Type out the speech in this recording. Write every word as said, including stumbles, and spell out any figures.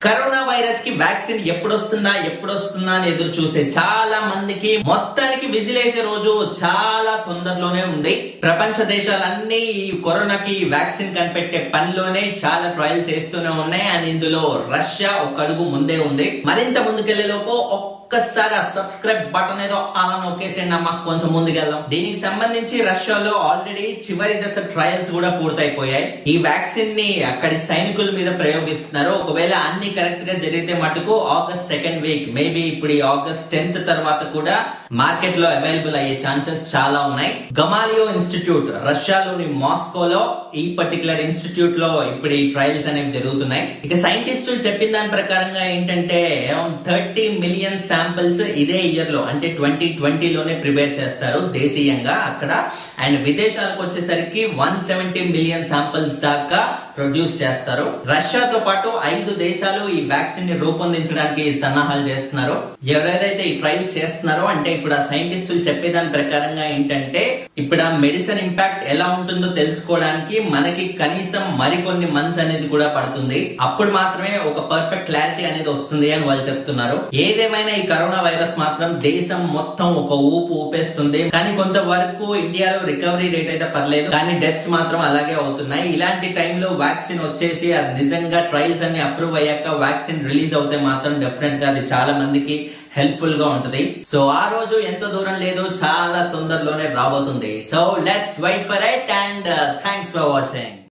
Corona virus కి vaccine ఎప్పుడు వస్తుందా ఎప్పుడు వస్తుందా అని ఎదురు చూసే చాలా మందికి మొత్తానికి విజిలేసే రోజు చాలా తొందరలోనే ఉంది. ప్రపంచ దేశాలన్నీ ఈ కరోనాకి వ్యాక్సిన్ కనిపెట్టే పనిలోనే చాలా ట్రయల్స్ చేస్తూనే ఉన్నాయి. అండ్ ఇందులో రష్యా ఒక అడుగు ముందే ఉంది. మరింత ముందుకెళ్లే లోపు ఒక్కసారి ఆ సబ్స్క్రైబ్ బటన్ ఏదో అలా నొక్కేసేయండి అమ్మా, కొంచెం ముందుకెళ్దాం. దీనికి సంబంధించి రష్యాలో ఆల్రెడీ చివరి దశ ట్రయల్స్ కూడా పూర్తయిపోయాయి. ఈ వ్యాక్సిన్ ని అక్కడి సైనికుల మీద ప్రయోగిస్తున్నారు. ఒకవేళ అన్ని కరెక్ట్ గా జరిగితే మటుకు ఆగస్ట్ సెకండ్ వీక్ మేబీ ఇప్పుడు ఈ ఆగస్ట్ టెన్త్ తర్వాత కూడా మార్కెట్ లో అవైలబుల్ అయ్యే ఛాన్సెస్ చాలా ఉన్నాయి. గమాలియో ఇన్స్టిట్యూట్ రష్యాలోని మాస్కోలో ఈ పర్టికులర్ ఇన్స్టిట్యూట్ లో ఇప్పుడు ఈ ట్రయల్స్ అనేవి జరుగుతున్నాయి. ఇక సైంటిస్టులు చెప్పిన దాని ప్రకారంగా ఏంటంటే అరౌండ్ థర్టీ మిలియన్ శాంపిల్స్ ఇదే ఇయర్ లో అంటే ట్వంటీ ట్వంటీ లోనే ప్రిపేర్ చేస్తారు దేశీయంగా అక్కడ. అండ్ విదేశాలకు వచ్చేసరికి వన్ సెవెంటీ మిలియన్ శాంపిల్స్ దాకా ప్రొడ్యూస్ చేస్తారు. రష్యాతో పాటు ఐదు దేశాలు ఈ వ్యాక్సిన్ ని రూపొందించడానికి సన్నాహాలు చేస్తున్నారు. ఎవరెవరైతే ఈ ట్రయల్స్ చేస్తున్నారో అంటే ఇప్పుడు ఆ సైంటిస్టులు చెప్పేదాని ప్రకారంగా ఏంటంటే ఇప్పుడు ఆ మెడిసిన్ ఇంపాక్ట్ ఎలా ఉంటుందో తెలుసుకోవడానికి మనకి కనీసం మరికొన్ని మంత్స్ అనేది కూడా పడుతుంది. అప్పుడు మాత్రమే ఒక పర్ఫెక్ట్ క్లారిటీ అనేది వస్తుంది అని వాళ్ళు చెప్తున్నారు. ఏదేమైనా ఈ కరోనా వైరస్ మాత్రం దేశం మొత్తం ఒక ఊపు ఊపేస్తుంది. కానీ కొంతవరకు ఇండియాలో రికవరీ రేట్ అయితే పర్లేదు, కానీ డెత్స్ మాత్రం అలాగే అవుతున్నాయి. ఇలాంటి టైంలో వ్యాక్సిన్ వచ్చేసి అది నిజంగా ట్రయల్స్ అన్ని అప్రూవ్ అయ్యాక వ్యాక్సిన్ రిలీజ్ అవుతే మాత్రం డెఫినెట్ గా అది చాలా మందికి హెల్ప్ఫుల్ గా ఉంటది. సో ఆ రోజు ఎంత దూరం లేదు, చాలా తొందరలోనే రాబోతుంది. So let's wait for it and thanks for watching.